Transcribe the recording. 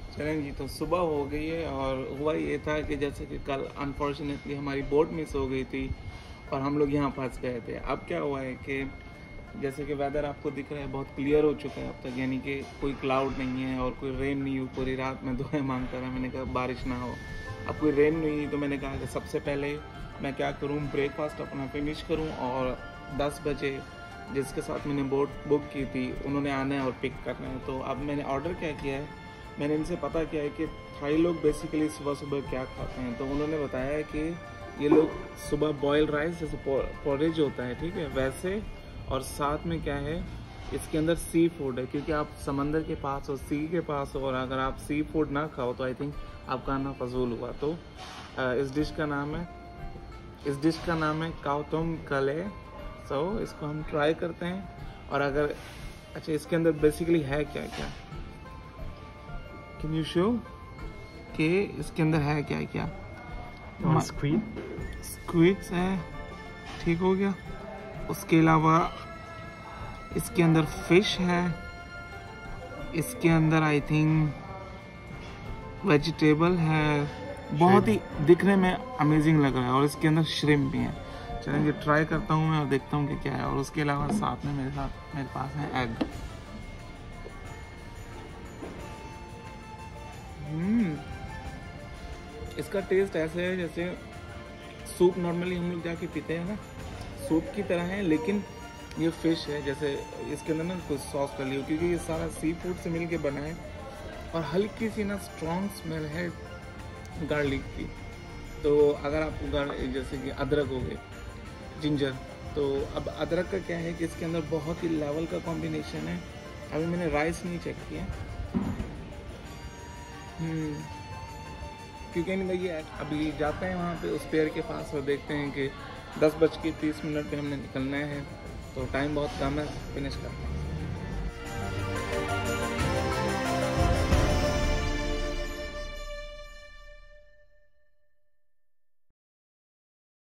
चलें जी, तो सुबह हो गई है और हुआ ये था कि जैसे कि कल अनफॉर्चुनेटली हमारी बोट मिस हो गई थी और हम लोग यहाँ फंस गए थे। अब क्या हुआ है कि जैसे कि वेदर आपको दिख रहा है बहुत क्लियर हो चुका है अब तक, यानी कि कोई क्लाउड नहीं है और कोई रेन नहीं हुई। पूरी रात में दुआएं मांगता रहा, मैंने कहा बारिश ना हो। अब कोई रेन नहीं हुई तो मैंने कहा कि सबसे पहले मैं क्या करूँ, ब्रेकफास्ट अपना फिनिश करूँ और 10 बजे जिसके साथ मैंने बोट बुक की थी उन्होंने आना है और पिक करना है। तो अब मैंने ऑर्डर क्या किया है, मैंने इनसे पता किया है कि थाई लोग बेसिकली सुबह सुबह क्या खाते हैं। तो उन्होंने बताया है कि ये लोग सुबह बॉयल राइस जैसे पॉरेज होता है, ठीक है, वैसे, और साथ में क्या है इसके अंदर सी फूड है, क्योंकि आप समंदर के पास हो, सी के पास हो, और अगर आप सी फूड ना खाओ तो आई थिंक आपका आना फजूल हुआ। तो इस डिश का नाम है काउतुम कले। सो इसको हम ट्राई करते हैं। और अगर अच्छा इसके अंदर बेसिकली है क्या क्या, कैन यू शो कि इसके अंदर है क्या क्या? स्क्विड्स है, ठीक हो गया। उसके अलावा इसके अंदर फिश है, इसके अंदर आई थिंक वेजिटेबल है, बहुत ही दिखने में अमेजिंग लग रहा है। और इसके अंदर श्रिम्प भी है। चलेंगे ट्राई करता हूँ मैं और देखता हूँ कि क्या है। और उसके अलावा साथ में मेरे पास है एग। इसका टेस्ट ऐसे है जैसे सूप नॉर्मली हम लोग जाके पीते हैं ना, सूप की तरह है, लेकिन ये फिश है। जैसे इसके अंदर ना कुछ सॉस डाली हो, क्योंकि ये सारा सी फूड से मिलके बना है। और हल्की सी ना स्ट्रॉन्ग स्मेल है गार्लिक की। तो अगर आपको जैसे कि अदरक हो गए, जिंजर, तो अब अदरक का क्या है कि इसके अंदर बहुत ही लेवल का कॉम्बिनेशन है। अभी मैंने राइस नहीं चेक किया क्योंकि नहीं भैया, अभी जाते हैं वहाँ पे उस पेड़ के पास और देखते हैं कि 10:30 पे हमने निकलना है, तो टाइम बहुत कम है, फिनिश करते हैं।